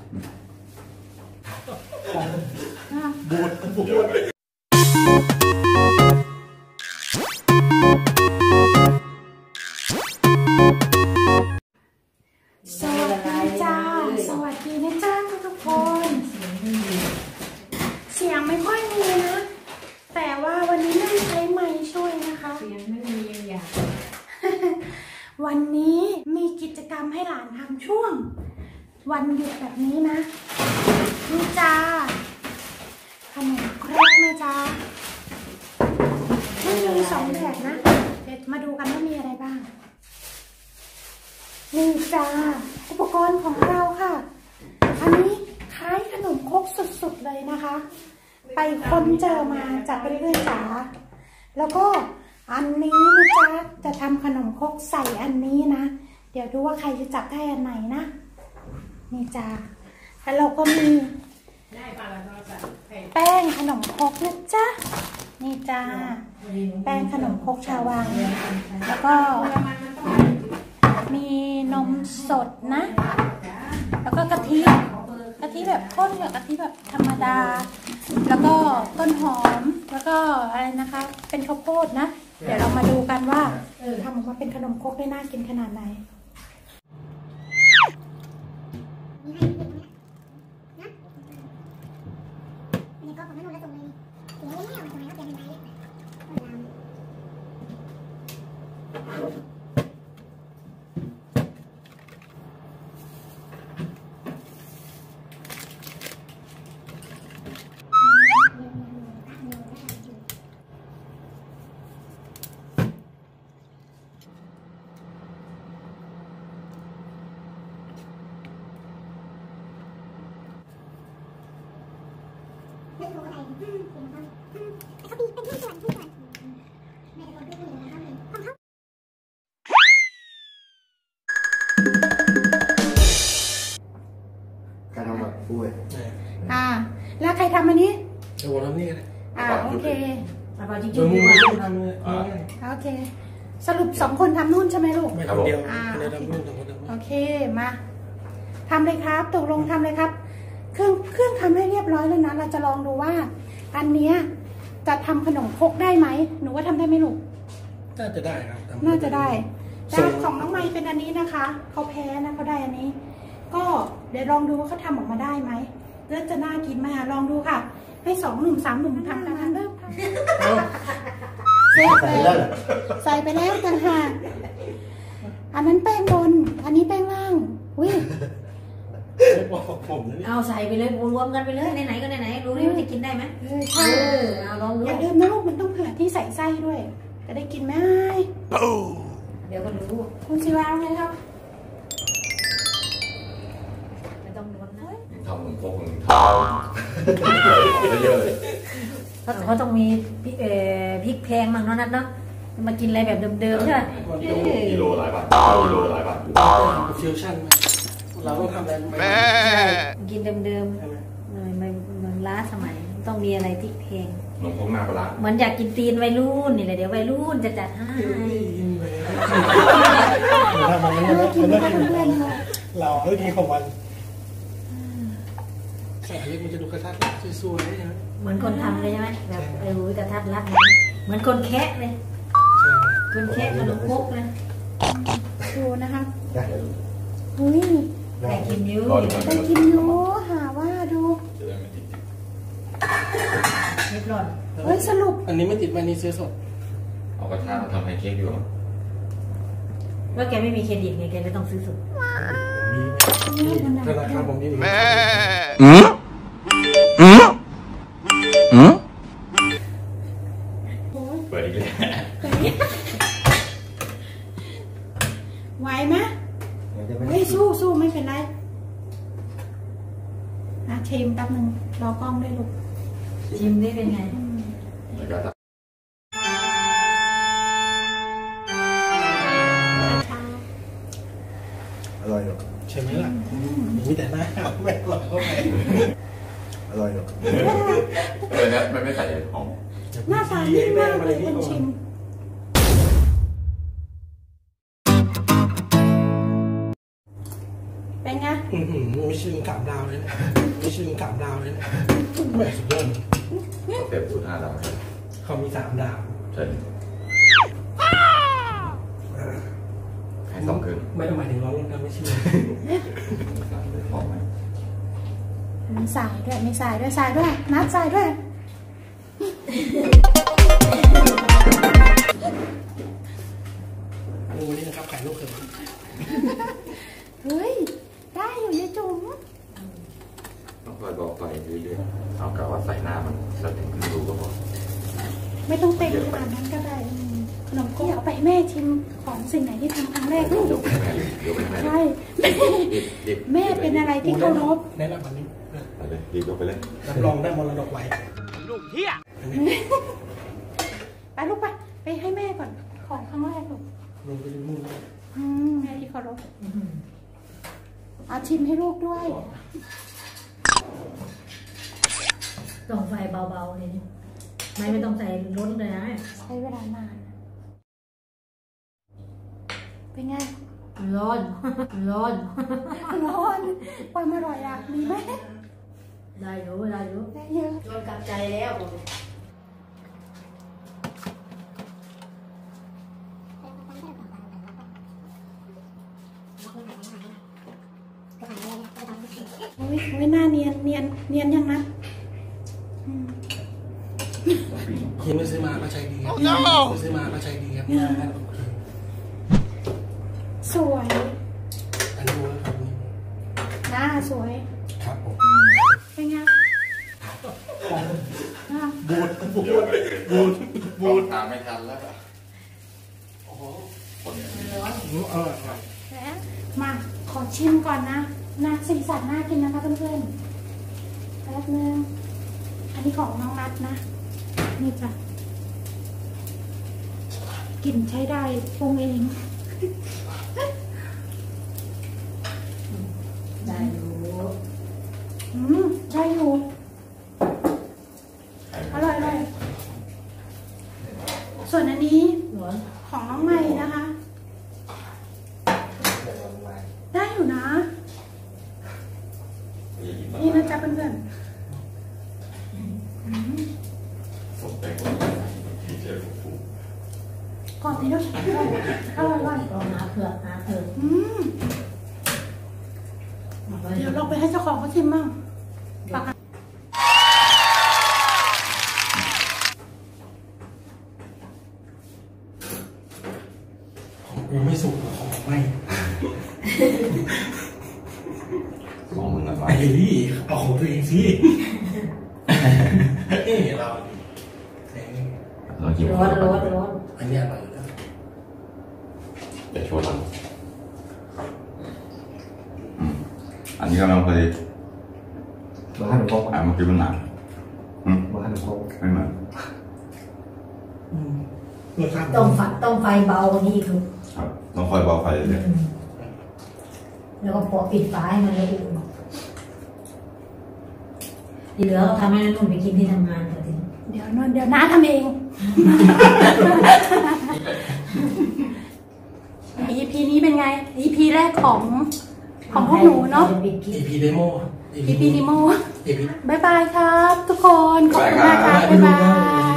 บูดสวัสดีจ้าสวัสดีนะจ้าทุกคนเสียงไม่ค่อยมีนะแต่ว่าวันนี้ไม่ใช้ไมค์ช่วยนะคะเสียงไม่มีอย่างวันนี้มีกิจกรรมให้หลานทำช่วงวันหยุดแบบนี้นะนี่จ้าขนมครกนะจ้ามันมี2แบบนะเดี๋ยวมาดูกันว่ามีอะไรบ้างนี่จ้าอุปกรณ์ของเราค่ะอันนี้คล้ายขนมครกสุดๆเลยนะคะไปค้นเจอมาจากเพื่อนๆจ๋าแล้วก็อันนี้นะจ๊ะจะทำขนมครกใส่อันนี้นะเดี๋ยวดูว่าใครจะจับได้อันไหนนะนี่จ้าแล้วเราก็มีแป้งขนมครกนะจ๊ะนี่จ้าแป้งขนมครกชาววังแล้วก็มีนมสดนะแล้วก็กะทิแบบข้นกับกะทิแบบธรรมดาแล้วก็ต้นหอมแล้วก็อะไรนะคะเป็นข้าวโพดนะเดี๋ยวเรามาดูกันว่าทำออกมาเป็นขนมครกได้น่ากินขนาดไหนการทำแบบกล้วยแล้วใครทำอันนี้เดี๋ยวผมทำนี่กันโอเคจริงๆผมทำเลยโอเคสรุป2 คนทำนู่นใช่ไหมลูกไม่คนเดียวเลยทำนู่นทำคนเดียวโอเคมาทำเลยครับตกลงทำเลยครับเครื่องทำให้เรียบร้อยแล้วนะเราจะลองดูว่าอันเนี้ยจะทำขนมครกได้ไหมหนูว่าทำได้ไหมลูกน่าจะได้ครับน่าจะได้แต่ของน้องไม้เป็นอันนี้นะคะเขาแพ้นะเขาได้อันนี้ก็เดี๋ยวลองดูว่าเขาทำออกมาได้ไหมแล้วจะน่ากินไหมลองดูค่ะให้2 หนุ่ม3 หนุ่มทำกันเริ่มใส่ไปแล้วกันค่ะอันนั้นแป้งบนอันนี้แป้งล่างอุ้ยเอาใส่ไปเลยรวมกันไปเลยไหนๆก็ไหนๆรู้ดิว่าจะกินได้ไหมใช่เอาลองดูอย่าลืมนะลูกมันต้องเผื่อที่ใส่ไส้ด้วยจะได้กินไหมเดี๋ยวก็รู้คุณศิวาไงครับไม่ต้องล้นนะทำขนมครกของทำเยอะเลยเขาต้องมีพริกแพงมั่งเนาะนัดเนาะมากินอะไรแบบเดิมๆใช่ไหมกิโลหลายบาทฟิวชั่นเราต้องทำอะไรใช่กินเดิมๆมันล้าสมัยต้องมีอะไรพริกแพงขนมครกหน้าปลาเหมือนอยากกินตีนวัยรุ่นนี่แหละเดี๋ยววัยรุ่นจะจัดให้เรากินของวันใส่เล็กมันจะดูกระทัดสวยๆใช่ไหมเหมือนคนทำเลยใช่ไหมแบบกระทัดรัดเหมือนคนแคะเลยคนแคะขนมครกเลยดูนะคะอุ้ยไปกินยูไปกินยูหาว่าดูเรียบร้อยเฮ้ยสรุปอันนี้ไม่ติดวันนี้ซื้อสดเอากระทะมาทำให้เค้กอยู่ว่าแกไม่มีเครดิตไงแกเลยต้องซื้อสดธนาคารผมนี่แม่เปิดอีกเลยไหวไหมเฮ้ยสู้ไม่เป็นไรชิมแป๊บนึงรอกล้องได้ลูกชิมได้เป็นไงอร่อยหรอใช่ไหมล่ะมีแต่หน้าแม่หรอกอร่อยหรอเนี่ยมันไม่ใส่หอมหน้าตาดีมากเลยคนชิมเป็นไงไม่ชื่อ3 ดาวเลยนะไม่ชื่อ3 ดาวเลยนะแม่สุดยอดสเต็ปสุด5 ดาวเขามี3 ดาวใช่ให้2 คืนไม่ต้องหมายถึงร้องนะไม่ชื่อพอไหมมีสายด้วยมีสายด้วยสายด้วยนัดสายด้วยวันนี้นะครับไข่ลูกเขยเฮ้ยได้อยู่ยายจุ๋มต้องคอยบอกไปเรื่อยๆเอากะว่าใส่หน้ามันสเต็ปขึ้นรูก็พอไม่ต้องเต็มขนาดนั้นก็ได้ขนมก็เอาไปให้แม่ชิมของสิ่งไหนที่ทำครั้งแรกลูกยกไปแม่ยกไปแม่ใช่แม่เป็นอะไรที่เคารพแนะนำวันนี้ไปเลยรีบยกไปเลยรับรองได้มรดกไว้ลูกเฮียไปลูกไปให้แม่ก่อนของครั้งแรกลูกลงไปดูนู่นแม่ที่เคารพเอาชิมให้ลูกด้วยต้องไฟเบาๆเลยไม่ต้องใส่ล้นเลยนะใช้เวลานานเป็นไงร้อนร้อนร้อนความอร่อยอ่ะมีไหมได้อยู่ได้อยู่ได้เยอะโดนกลับใจแล้วโอ้ยหน้าเนียนยังนะคุณไม่ซื้อมาก็ใช้ดีครับไม่ซื้อมาก็ใช้ดีครับสวยอันนี้ครับหน้าสวยครับผมเป็นไงบูดตามไม่ทันแล้วอร่อยครับแล้วมาขอชิมก่อนนะสีสันน่ากินนะคะเพื่อนๆแป๊บนึงอันนี้ของน้องนัดนะนี่จ้ะกลิ่นใช้ได้ปรุงเองได้อยู่ได้อยู่อร่อยส่วนอันนี้ร้อนของน้องใหม่นะคะ ได้อยู่นะนี่นะจ๊ะเพื่อนสมเป็นที่เจอฟูๆก่อนนี้ด้วยอร่อยลองหาเผือกเดี๋ยวเราไปให้เจ้าของเขาชิมบ้างกูไม่สุกของไม่ของมึงอะไรไอ้นี่เอาของตัวเองสิเอ้ยเราเรากินร้อนอันนี้อร่อยนะจะโชว์เราอันนี้ก็เราเคยมาให้หนูพกเมื่อกี้มันหนักมาให้หนูพกไม่เหมือนต้องไฟเบานี่คือครับต้องคอยเบาไฟเลยแล้วก็พอปิดฝาให้มันละอุ่นที่เหลือทำให้นุ่นไปกินที่ทำงานเถอะทีเดี๋ยวน้าทำเอง EP นี้เป็นไง EP แรกของพวกหนูเนาะ EP demo EP นิโม EP บ๊ายบายครับทุกคนขอบคุณมากครับบ๊ายบาย